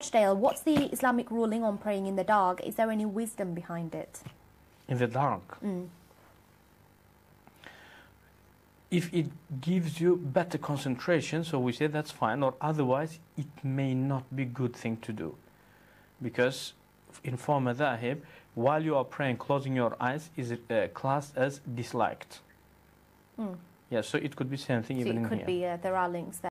Rochdale, what's the Islamic ruling on praying in the dark? Is there any wisdom behind it? In the dark? If it gives you better concentration, so we say that's fine, or otherwise it may not be a good thing to do. Because in four madhahib, while you are praying, closing your eyes is classed as disliked. Yeah, so it could be same thing, so even in here. It could be, there are links there.